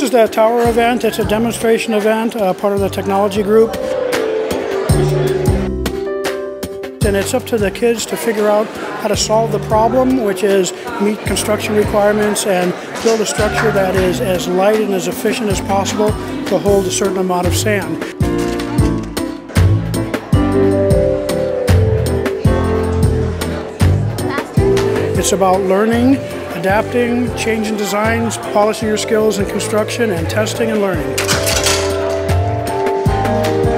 is the tower event. It's a demonstration event, part of the technology group. And it's up to the kids to figure out how to solve the problem, which is meet construction requirements and build a structure that is as light and as efficient as possible to hold a certain amount of sand. It's about learning, adapting, changing designs, polishing your skills in construction, and testing and learning.